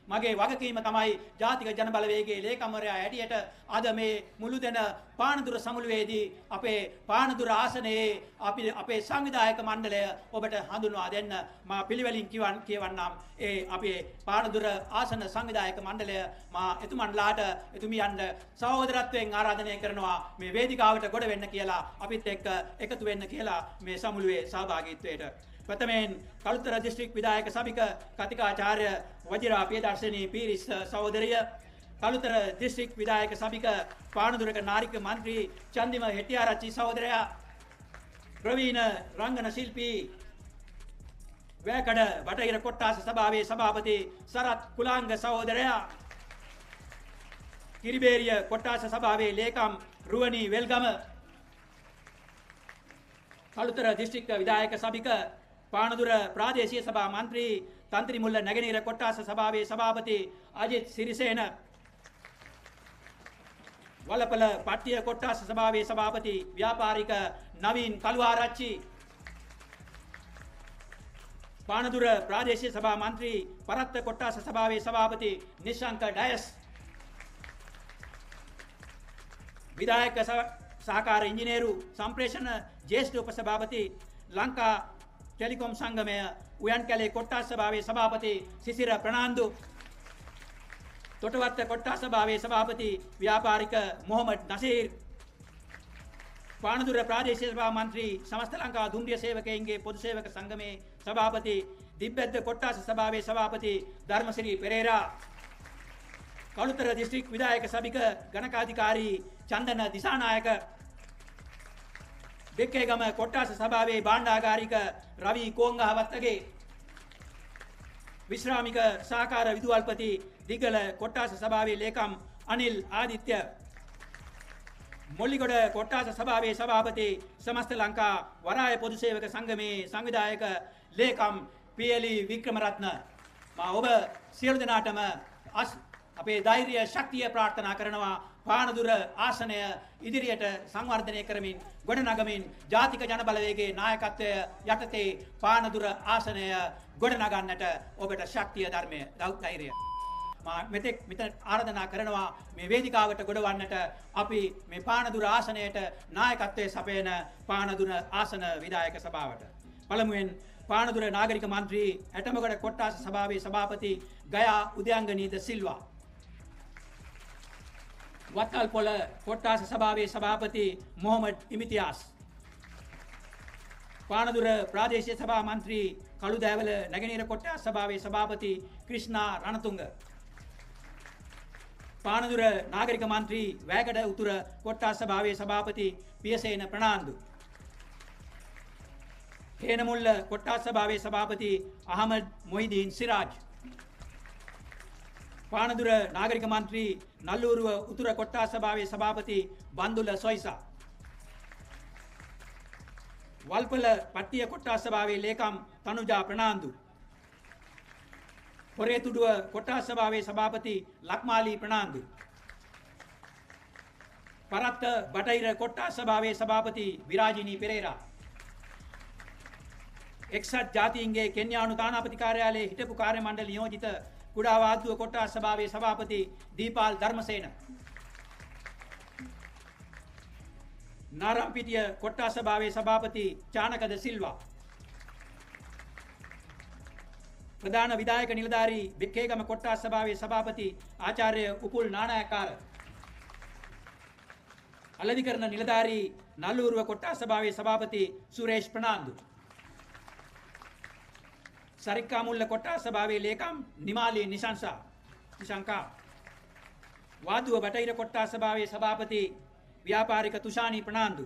මගේ වගකීම තමයි ජාතික ජනබලවේගයේ ලේකම්වරයා හැටියට අද මේ මුළු දෙන පානදුර සමුළුවේදී අපේ පානදුර ආසනයේ අපේ සංවිධායක මණ්ඩලය ඔබට හඳුන්වා දෙන්න මා පිළිවෙලින් කියවන්නම්. ඒ අපේ පානදුර ආසන සංවිධායක මණ්ඩලය මා එතුමන්ලාට එතුමියන්ට සහෝදරත්වයෙන් ආරාධනය කරනවා මේ වේදිකාවට ගොඩ වෙන්න කියලා අපිත් එක්ක එකතු වෙන්න කියලා මේ සමුළුවේ සහභාගීත්වයට. ප්‍රථමයෙන් කළුතර දිස්ත්‍රික් විධායක සභික කතිකාචාර්ය වජිරා පියදර්ශනී පීරිස් සහෝදරිය, කළුතර දිස්ත්‍රික් විධායක සභික පානදුරක නාරික මන්ත්‍රී චන්දිම හෙටිආරච්චි සහෝදරයා, ප්‍රවීණ රංගන ශිල්පී වැකඩ බටහිර කොට්ටාස සභාවේ සභාපති සරත් කුලාංග සහෝදරයා, කිරිබේරිය කොට්ටාස සභාවේ ලේකම් රුවනී වෙල්ගම, කළුතර දිස්ත්‍රික් විධායක සභික පානදුර ප්‍රාදේශීය සභා මන්ත්‍රී තන්ත්‍රීමුල්ල නැගෙනහිර කොට්ටාස සභාවේ සභාපති අජිත් සිරිසේන, වලපල පට්ටිය කොට්ටාස සභාවේ සභාපති ව්‍යාපාරික නවීන් කළුආරච්චි, පානදුර ප්‍රාදේශීය සභා මන්ත්‍රී පරත්ත කොට්ටාස සභාවේ සභාපති නිශාංක ඩයස්, විධායක සහකාර ඉංජිනේරු සම්ප්‍රේෂණ ජ්‍යෙෂ්ඨ උපසභාපති ලංකා ටෙලිකොම් සංගමය උයන්කැලේ කොට්ටාස සභාවේ සභාපති සිසිර ප්‍රනාන්දු, තොටවත්ත කොට්ටාස සභාවේ සභාපති ව්‍යාපාරික මොහමඩ් නසීර්, පානදුර ප්‍රාදේශීය සභා මන්ත්‍රී සමස්ත ලංකා දුම්රිය සේවකයන්ගේ පොදු සේවක සංගමේ සභාපති දිබ්බැද්ද කොට්ටාස සභාවේ සභාපති ධර්මසිරි පෙරේරා, කළුතර දිස්ත්‍රික් විධායක සභික ගණකාධිකාරී චන්දන දිසානායක, දෙක්කේගම කොට්ටාස සභාවේ භාණ්ඩාගාරික රවි කෝංගහවත්තගේ, විශ්‍රාමික සහකාර විදුහල්පති දිගල කොට්ටාස සභාවේ ලේකම් අනිල් ආදිත්‍ය, මොල්ලිගොඩ කොට්ටාස සභාවේ සභාපති සමස්ත ලංකා වරාය පොදු සේවක සංගමේ සංවිධායක ලේකම් පීඑලී වික්‍රමරත්න. මා ඔබ සියලු දෙනාටම අපේ ධෛර්ය ශක්තිය ප්‍රාර්ථනා කරනවා පානදුර ආසනය ඉදිරියට සංවර්ධනය කරමින් ගොඩනගමින් ජාතික ජනබලවේගයේ නායකත්වය යටතේ පානදුර ආසනය ගොඩනගන්නට ඔබට ශක්තිය ධර්මය ධෛර්යය මා මෙතෙක් මෙතන ආරාධනා කරනවා මේ වේදිකාවට ගොඩවන්නට අපි මේ පානදුර ආසනයට නායකත්වයේ සපයන පානදුර ආසන විධායක සභාවට. පළමුවෙන් පානදුර නාගරික මන්ත්‍රී ඇටමගොඩ කොට්ටාස සභාවේ සභාපති ගයා උදයංගනීද සිල්වා, වත්තල්පොළ කොට්ටාස සභාවේ සභාපති මොහමඩ් ඉමිතියාස්, පානදුර ප්‍රාදේශීය සභා මන්ත්‍රී කළුදෑවල නැගෙනහිර කොට්ටාස සභාවේ සභාපති ක්‍රිෂ්ණා රණතුංග, පානදුර නාගරික මන්ත්‍රී වැයකඩ උතුර කොට්ටාස සභාවේ සභාපති පියසේන ප්‍රනාන්දු, හේනමුල්ල කොට්ටාස සභාවේ සභාපති අහමඩ් මොහිදීන් සිරාජ්, පානදුර නාගරික මන්ත්‍රී නල්ලූරුව උතුර කොට්ටාස සභාවේ සභාපති බන්දුල සොයිසා, වල්පල පට්ටිය කොට්ටාස සභාවේ ලේකම් තනුජා ප්‍රනාන්දු, පොරේතුඩුව කොට්ටාස සභාවේ සභාපති ලක්මාලී ප්‍රනාන්දු, පරත්ත බටහිර කොට්ටාස සභාවේ සභාපති විරාජිනී පෙරේරා, එක්සත් ජාතීන්ගේ කෙන්යානු තානාපති කාර්යාලයේ හිටපු කාර්ය මණ්ඩල නියෝජිත කුඩා වාද්දුව කොට්ටාස සභාවේ සභාපති දීපාල් ධර්මසේන, නාරම්පිටිය කොට්ටාස සභාවේ සභාපති චානකද සිල්වා, ප්‍රධාන විධායක නිලධාරී බෙක්කේගම කොට්ටාස සභාවේ සභාපති ආචාර්ය උපුල් නානායකාර, අලදිකරණ නිලධාරී නල්ලූරුව කොට්ටාස සභාවේ සභාපති සුරේෂ් ප්‍රනාන්දු, සරික්කාමුල්ල කොට්ටාස සභාවේ ලේකම් නිමාලී නිශංකා, වාදුව බටහිර කොට්ටාස සභාවේ සභාපති ව්‍යාපාරික තුෂානී ප්‍රනාන්දු,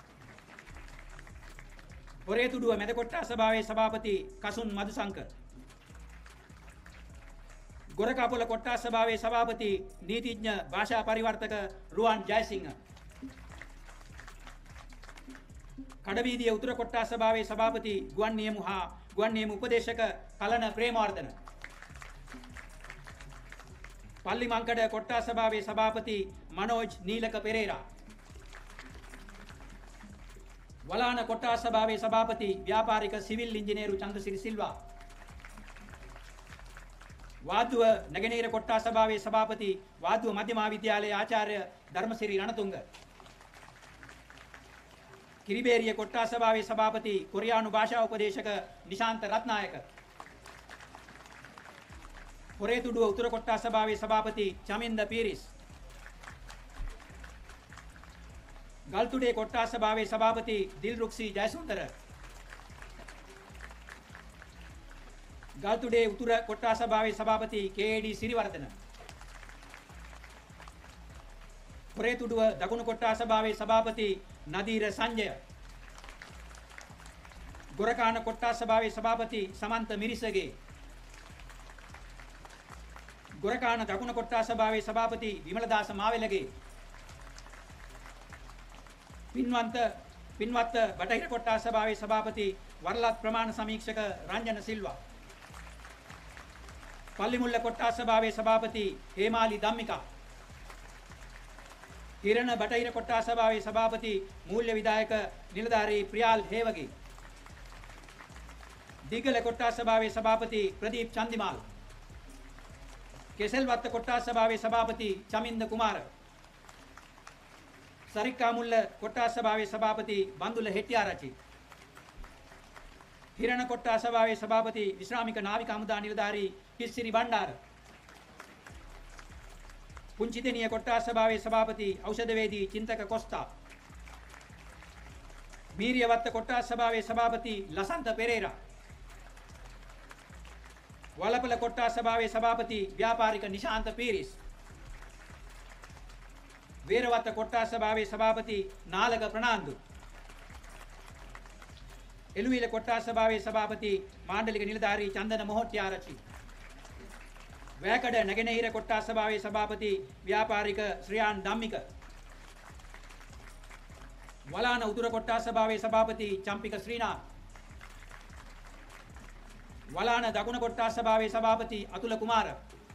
පොරේතුඩුව මැද කොට්ටාස සභාවේ සභාපති කසුන් මදුසංක, ගොරකාපොළ කොට්ටාස සභාවේ සභාපති නීතිඥ භාෂා පරිවර්තක රුවන් ජයසිංහ, කඩවීදිය උතුර කොට්ටාස සභාවේ සභාපති ගුවන් නියමු හා ගුවන් නියම උපදේශක කලන ප්‍රේමවර්ධන, පල්ලිමංකඩ කොට්ටාස සභාවේ සභාපති මනෝජ් නීලක පෙරේරා, වලාන කොට්ටාස සභාවේ සභාපති ව්‍යාපාරික සිවිල් ඉංජිනේරු චන්ද්‍රසිරි සිල්වා, වාදුව නැගෙනහිර කොට්ටා සභාවේ සභාපති වාදුව මධ්‍යමහා විද්‍යාලයේ ආචාර්ය ධර්මසිරි රණතුංග. කිරිබේරිය කොට්ටා සභාවේ සභාපති කොරියානු භාෂා උපදේශක නිශාන්ත රත්නායක. පොරේතුඩුව උතුර කොට්ටා සභාවේ සභාපති චමින්ද පීරිස්. ගල්තුඩේ කොට්ටා සභාවේ සභාපති දිල්රුක්සි ජයසුන්දර. ගල්තුඩේ උතුර කොට්ටා සභාවේ සභාපති කේ.ඩී. සිරිවර්ධන. පොරේතුඩුව දකුණු කොට්ටා සභාවේ සභාපති නදීර සංජය. ගොරකාන කොට්ටා සභාවේ සභාපති සමන්ත මිරිසගේ. ගොරකාන දකුණු කොට්ටා සභාවේ සභාපති විමලදාස මාවෙලගේ. පින්වත් බටහිර කොට්ටා සභාවේ සභාපති වරලත් ප්‍රමාණ සමීක්ෂක රංජන සිල්වා. පල්ලිමුල්ල කොට්ටා සභාවේ සභාපති හේමාලි ධම්මිකා. හිරණ බටහිර කොට්ටා සභාවේ සභාපති මූල්‍ය විධායක නිලධාරී ප්‍රියාල් හේවගේ. දීගල කොට්ටා සභාවේ සභාපති ප්‍රදීප් චන්දිමාල්. කෙසෙල්වත්ත කොට්ටා සභාවේ සභාපති චමින්ද කුමාර. සරික්කාමුල්ල කොට්ටා සභාවේ සභාපති බන්දුල හෙට්ටිආරච්චි. හිරණ කොට්ටා සභාවේ සභාපති විශ්‍රාමික නාවික හමුදා නිලධාරී කිස්සිරි බණ්ඩාර. පුංචිදෙනිය කොට්ටා සභාවේ සභාපති ඖෂධවේදී චින්තක කොස්තා. මීරියවත්ත කොට්ටා සභාවේ සභාපති ලසන්ත පෙරේරා. වලපල කොට්ටා සභාවේ සභාපති ව්‍යාපාරික නිශාන්ත පීරිස්. වේරවත්ත කොට්ටා සභාවේ සභාපති නාලක ප්‍රනාන්දු. එළුවිල කොට්ටා සභාවේ සභාපති මාණ්ඩලික නිලධාරී චන්දන මොහොට්ටිආරච්චි. වැකඩ නැගෙනහිර කොට්ටා සභාවේ සභාපති ව්‍යාපාරික ශ්‍රියාන් ධම්මික. වලාන උතුර කොට්ටා සභාවේ සභාපති චම්පික ශ්‍රීනාත්. වලාන දකුණ කොට්ටා සභාවේ සභාපති අතුල කුමාර.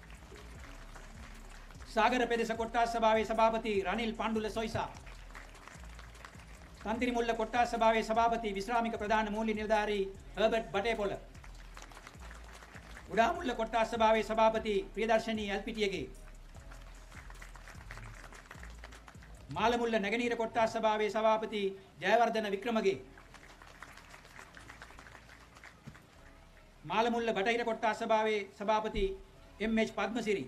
සාගර පෙදෙස කොට්ටා සභාවේ සභාපති රනිල් පණ්ඩුල සොයිසා. තන්තිරිමුල්ල කොට්ටා සභාවේ සභාපති විශ්‍රාමික ප්‍රධාන මූල්‍ය නිලධාරී හර්බර්ට් බටේපොළ. උඩාමුල්ල කොට්ටා සභාවේ සභාපති ප්‍රියදර්ශනී එල්පිටියගේ. මාළමුල්ල නැගෙනහිර කොට්ටා සභාවේ සභාපති ජයවර්ධන වික්‍රමගේ. මාළමුල්ල බටහිර කොට්ටා සභාවේ සභාපති එම්.එච්. පද්මසිරි.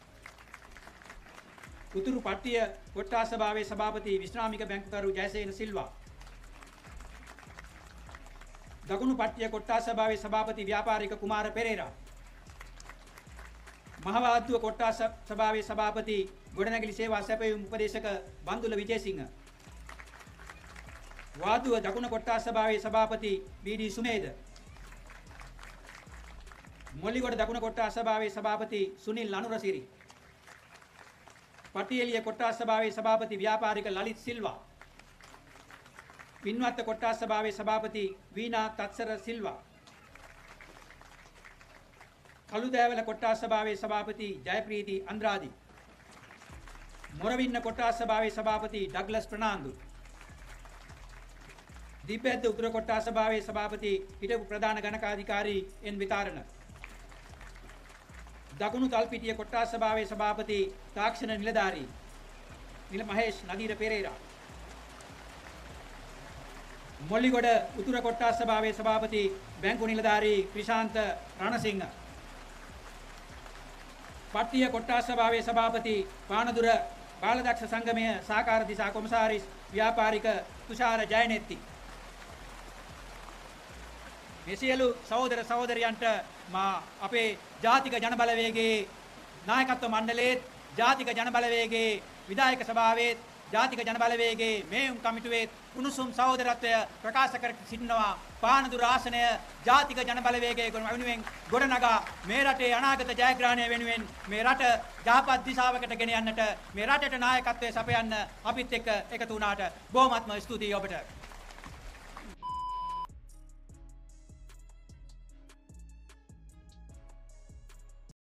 උතුරු පට්ටිය කොට්ටා සභාවේ සභාපති විශ්‍රාමික බැංකුකරු ජයසේන සිල්වා. දකුණු පට්ටිය කොට්ටා සභාවේ සභාපති ව්‍යාපාරික කුමාර පෙරේරා. මහවාද්දුව කොට්ටා සභාවේ සභාපති ගොඩනැගිලි සේවා සැපයුම් උපදේශක බන්දුල විජේසිංහ. වාදුව දකුණ කොට්ටා සභාවේ සභාපති බී.ඩී. සුමේද. මොල්ලිගොඩ දකුණ කොට්ටා සභාවේ සභාපති සුනිල් අනුරසිරි. පටියලිය කොට්ටා සභාවේ සභාපති ව්‍යාපාරික ලලිත් සිල්වා. පින්වත්ත කොට්ටා සභාවේ සභාපති වීණා තත්සර සිල්වා. කළුදෑවල කොට්ටා සභාවේ සභාපති ජයප්‍රීති අන්ද්‍රාදි. මොරවින්න කොට්ටා සභාවේ සභාපති ඩග්ලස් ප්‍රනාන්දු. දීපෙද්ද උතුර කොට්ටා සභාවේ සභාපති හිටපු ප්‍රධාන ගණකාධිකාරී එන් විතාරණ. දකුණු තල්පිටිය කොට්ටා සභාවේ සභාපති තාක්ෂණ නිලධාරී නිල මහේෂ් නදීර පෙරේරා. මොල්ලිගොඩ උතුර කොට්ටා සභාවේ සභාපති බැංකු නිලධාරී ක්‍රිෂාන්ත රණසිංහ. පට්ටිය කොට්ටා සභාවේ සභාපති පානදුර බාලදක්ෂ සංගමය සහකාර දිසා කොමසාරිස් ව්‍යාපාරික තුෂාර ජයනෙත්ති. මේ සියලු සහෝදර සහෝදරියන්ට මා අපේ ජාතික ජනබලවේගයේ නායකත්ව මණ්ඩලයේ ජාතික ජනබලවේගයේ විධායක සභාවේ ජාතික ජනබලවේගයේ මේම් කමිටුවේ උණුසුම් සහෝදරත්වය ප්‍රකාශ කර සිටිනවා. පානදුර ආසනය ජාතික ජනබලවේගයේ වෙනුවෙන් ගොඩනගා මේ රටේ අනාගත ජයග්‍රහණය වෙනුවෙන් මේ රට යහපත් දිශාවකට ගෙන යන්නට මේ රටට නායකත්වයේ සපයන්න අපිත් එක්ක එකතු වුණාට බොහොමත්ම ස්තුතියි ඔබට.